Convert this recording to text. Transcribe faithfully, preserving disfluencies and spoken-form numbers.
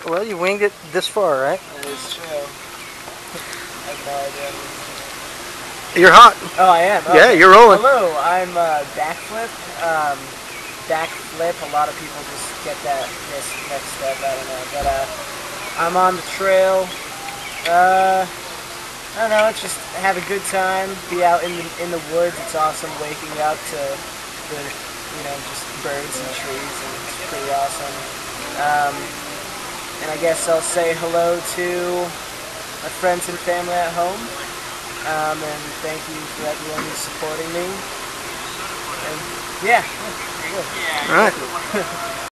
Well, you winged it this far, right? That is true. I have no idea. You're hot. Oh, I am? Okay. Yeah, you're rolling. Hello, I'm uh, Backflip. Um, Backflip, a lot of people just get that this next step, I don't know. But uh, I'm on the trail. Uh, I don't know, it's just have a good time, be out in the, in the woods. It's awesome waking up to the, you know, just birds and trees, and it's pretty awesome. Um, and I guess I'll say hello to my friends and family at home. Um, and thank you for everyone who's supporting me. And yeah, yeah. All right.